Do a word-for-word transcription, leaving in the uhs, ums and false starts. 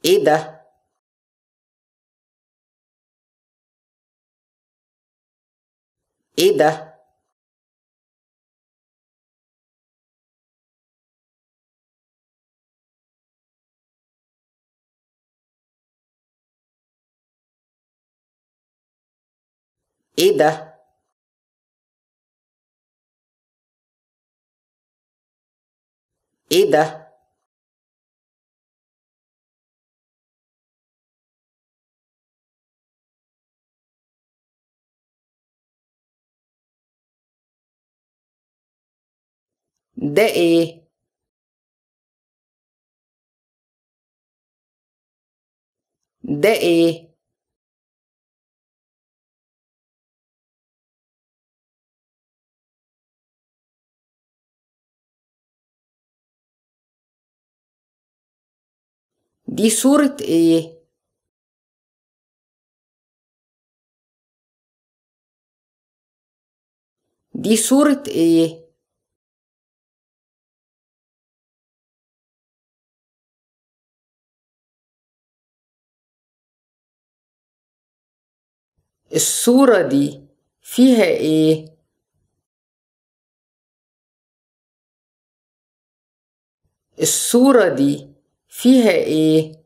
ايه ده؟ ايه ده؟ ايه ده؟ ايه ده؟ ده ايه؟ ده ايه؟ دي صورة ايه؟ دي صورة ايه؟ الصورة دي فيها ايه؟ الصورة دي فيها ايه؟